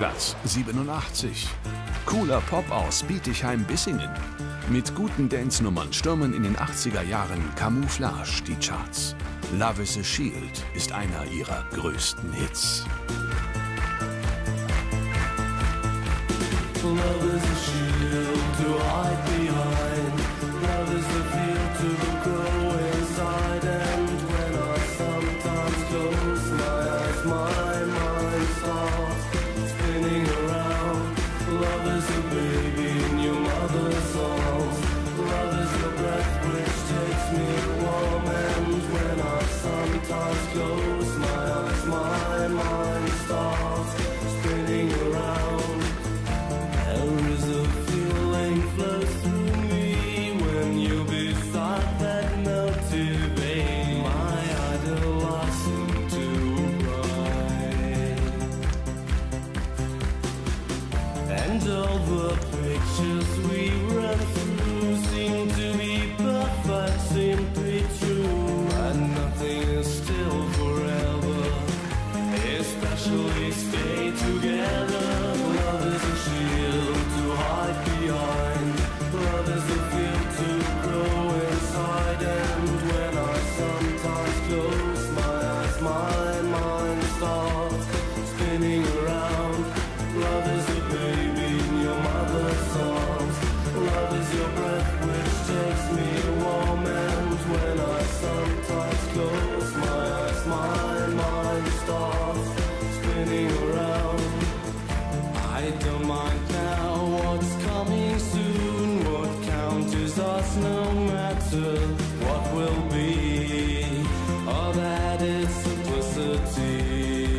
Platz 87. Cooler Pop aus Bietigheim-Bissingen. Mit guten Dance-Nummern stürmen in den 80er Jahren Camouflage die Charts. Love is a Shield ist einer ihrer größten Hits. Love is a shield to hide behind. Love is a field to grow inside. And when I sometimes close my eyes, my mind starts spinning around. Love is a baby in your mother's arms. Love is your breath which takes me warm. And when I sometimes close my eyes, my mind starts spinning around. There is a feeling flows through me when you're beside that melted vein. My idol I seem to ride, and all the pictures we run through seem to be perfect, seem to be true. And nothing is still forever, especially stay together. Love is a shield to hide behind. Love is a field to grow inside. And when I sometimes close my eyes, my mind starts spinning around. Love is a baby in your mother's arms. Love is your breath which takes me warm. And when I sometimes close my eyes, my mind starts spinning around. I don't mind now what's coming soon. What counts is us no matter what will be. All that is simplicity.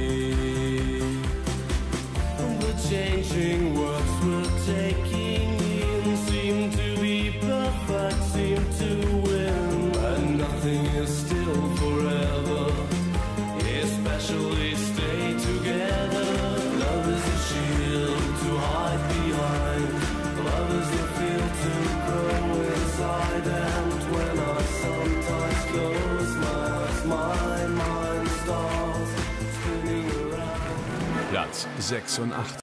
The changing words we're taking in seem to be perfect, seem to win. And nothing is still forever, especially stay together. Love is a shield to hide behind. Love is the field to grow inside. And when I sometimes close my eyes, my mind starts spinning around. Platz 86.